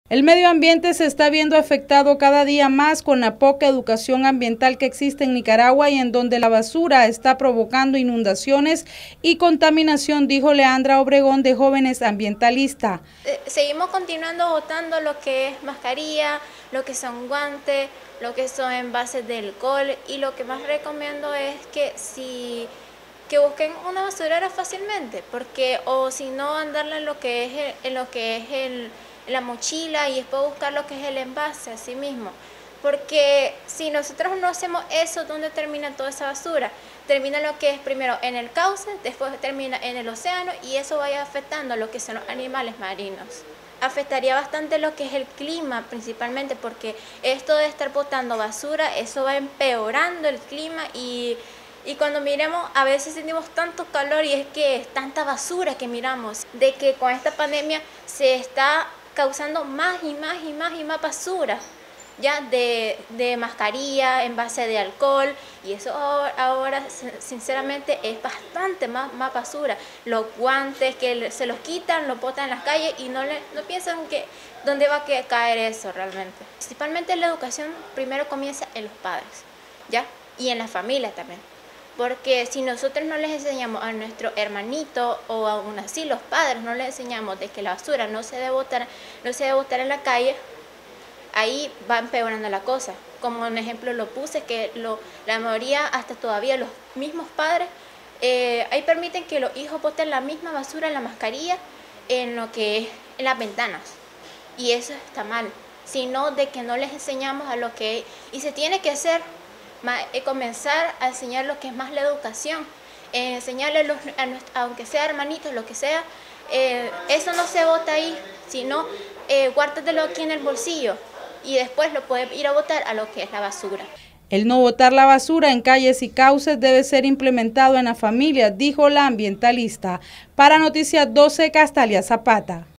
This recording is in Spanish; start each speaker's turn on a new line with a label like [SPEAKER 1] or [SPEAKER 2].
[SPEAKER 1] El medio ambiente se está viendo afectado cada día más con la poca educación ambiental que existe en Nicaragua y en donde la basura está provocando inundaciones y contaminación, dijo Leandra Obregón de Jóvenes Ambientalistas.
[SPEAKER 2] Seguimos continuando botando lo que es mascarilla, lo que son guantes, lo que son envases de alcohol, y lo que más recomiendo es que busquen una basurera fácilmente, porque o si no andarla en lo que es la mochila y después buscar lo que es el envase así mismo, porque si nosotros no hacemos eso, ¿dónde termina toda esa basura? Termina lo que es primero en el cauce, después termina en el océano, y eso vaya afectando a lo que son los animales marinos. Afectaría bastante lo que es el clima principalmente, porque esto de estar botando basura, eso va empeorando el clima, y cuando miremos, a veces sentimos tanto calor y es que es tanta basura que miramos, de que con esta pandemia se está causando más y más y más y más basura, ya de mascarilla, envase de alcohol, y eso ahora sinceramente es bastante más basura. Los guantes que se los quitan, los botan en las calles y no piensan que dónde va a caer eso realmente. Principalmente la educación primero comienza en los padres, ya, y en la familia también. Porque si nosotros no les enseñamos a nuestro hermanito, o aún así los padres no les enseñamos de que la basura no se debe botar en la calle, ahí va empeorando la cosa. Como un ejemplo lo puse, que la mayoría, hasta todavía los mismos padres, ahí permiten que los hijos boten la misma basura en la mascarilla, en las ventanas. Y eso está mal, sino de que no les enseñamos a lo que, y se tiene que hacer, comenzar a enseñar lo que es más la educación, enseñarle aunque sea hermanitos, lo que sea, eso no se bota ahí, sino guárdatelo aquí en el bolsillo y después lo puedes ir a botar a lo que es la basura.
[SPEAKER 1] El no botar la basura en calles y cauces debe ser implementado en la familia, dijo la ambientalista. Para Noticias 12, Castalia Zapata.